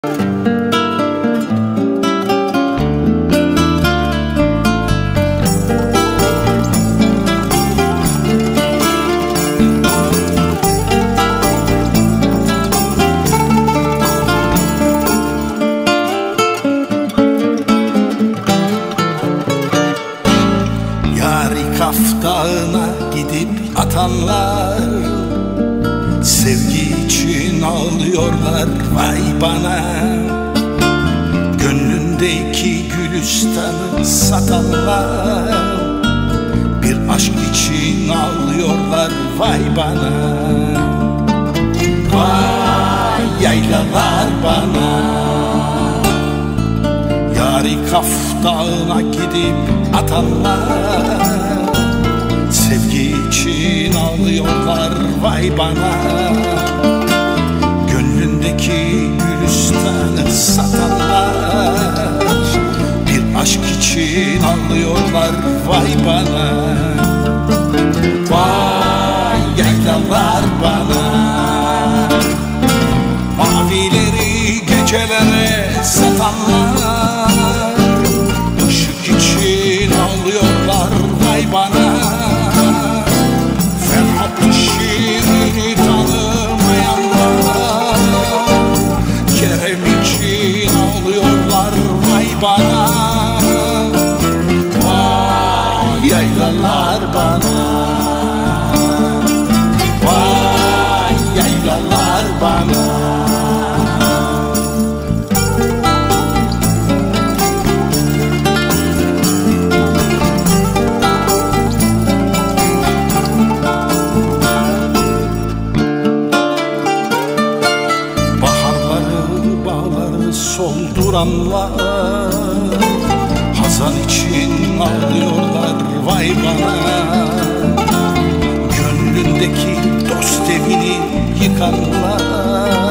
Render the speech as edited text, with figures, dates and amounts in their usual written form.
Kaf Dağı'na gidip atanlar sevgi için ağlıyorlar vay bana. Gönlündeki gülistanı satanlar bir aşk için ağlıyorlar vay bana. Vay yaylalar bana. Yari Kaf Dağı'na gidip atanlar sevgi için ağlıyorlar vay bana. Gönlündeki gülistanı satanlar bir aşk için ağlıyorlar vay bana. Vay yaylalar bana. Mavileri gecelere satanlar ışık için ağlıyorlar vay bana. Ferhat şiirini tanımayanlar Kerem için ağlıyorlar vay bana. Vay yaylalar bana. Vay yaylalar bana. Solduranlar hazan için ağlıyorlar vay bana. Gönlündeki dost evini yıkanlar